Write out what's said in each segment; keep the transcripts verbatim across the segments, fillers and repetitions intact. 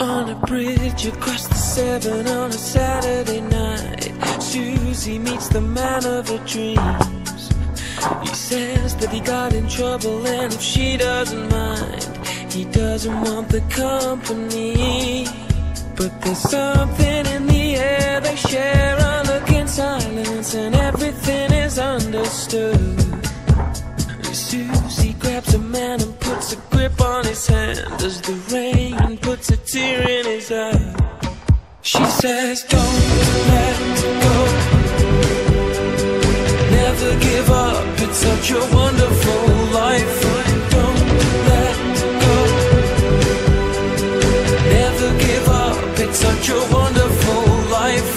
On a bridge across the Severn on a Saturday night, Susie meets the man of her dreams. He says that he got in trouble, and if she doesn't mind, he doesn't want the company. But there's something in the air they share, unlook in silence, and everything is understood. Susie grabs a man and puts a grip on his hand as the rain puts a tear in his eye. She says, don't let go, never give up, it's such a wonderful life. Don't let go, never give up, it's such a wonderful life.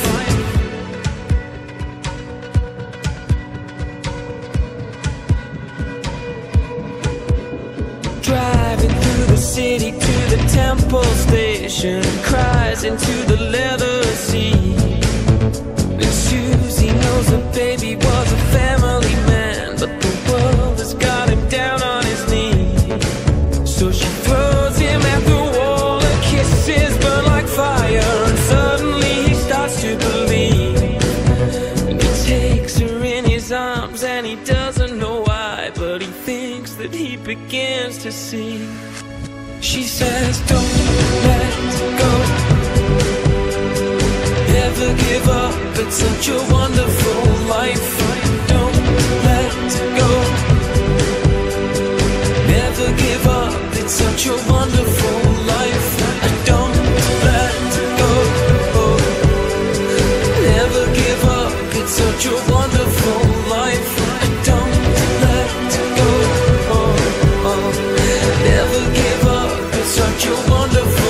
Driving through the city to the Temple Station, cries into the leather seat. And Susie knows her baby was a family man, but the world has got him down on his knees. So she throws him at the wall, her kisses burn like fire, and suddenly he starts to believe. And he takes her in his arms and he doesn't know why, but he thinks that he begins to see. She says, don't let go, never give up, it's such a wonderful life. Don't let go, never give up, it's such a wonderful life. Don't let go, never give up, it's such a wonderful life. Don't let go, never give up, it's such a wonderful